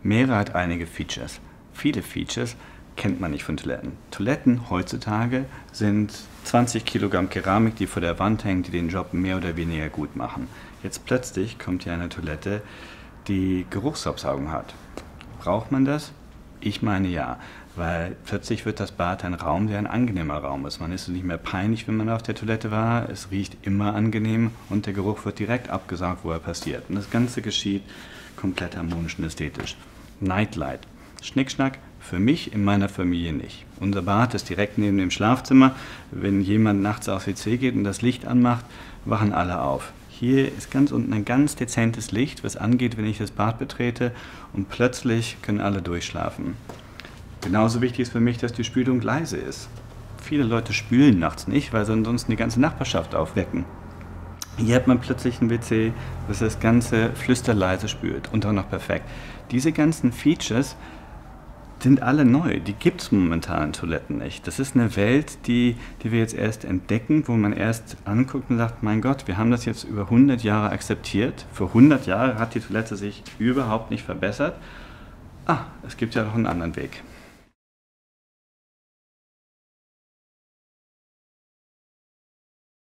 Meere hat einige Features. Viele Features kennt man nicht von Toiletten. Toiletten heutzutage sind 20 Kilogramm Keramik, die vor der Wand hängen, die den Job mehr oder weniger gut machen. Jetzt plötzlich kommt hier eine Toilette, die Geruchsabsaugung hat. Braucht man das? Ich meine ja, weil plötzlich wird das Bad ein Raum, der ein angenehmer Raum ist. Man ist nicht mehr peinlich, wenn man auf der Toilette war, es riecht immer angenehm und der Geruch wird direkt abgesaugt, wo er passiert. Und das Ganze geschieht komplett harmonisch und ästhetisch. Nightlight. Schnickschnack, für mich in meiner Familie nicht. Unser Bad ist direkt neben dem Schlafzimmer. Wenn jemand nachts aufs WC geht und das Licht anmacht, wachen alle auf. Hier ist ganz unten ein ganz dezentes Licht, was angeht, wenn ich das Bad betrete, und plötzlich können alle durchschlafen. Genauso wichtig ist für mich, dass die Spülung leise ist. Viele Leute spülen nachts nicht, weil sie ansonsten die ganze Nachbarschaft aufwecken. Hier hat man plötzlich ein WC, das das Ganze flüsterleise spült und auch noch perfekt. Diese ganzen Features sind alle neu, die gibt es momentan in Toiletten nicht. Das ist eine Welt, die wir jetzt erst entdecken, wo man erst anguckt und sagt, mein Gott, wir haben das jetzt über 100 Jahre akzeptiert. Für 100 Jahre hat die Toilette sich überhaupt nicht verbessert. Es gibt ja noch einen anderen Weg.